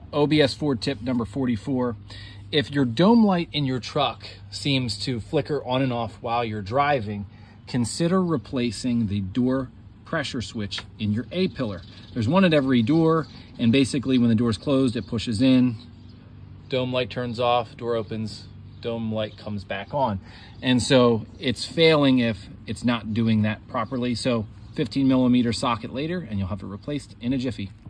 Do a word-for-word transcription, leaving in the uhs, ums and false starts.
O B S Ford tip number forty-four. If your dome light in your truck seems to flicker on and off while you're driving, consider replacing the door pressure switch in your A-pillar. There's one at every door, and basically when the door's closed, it pushes in, dome light turns off, door opens, dome light comes back on. And so it's failing if it's not doing that properly. So fifteen millimeter socket later, and you'll have it replaced in a jiffy.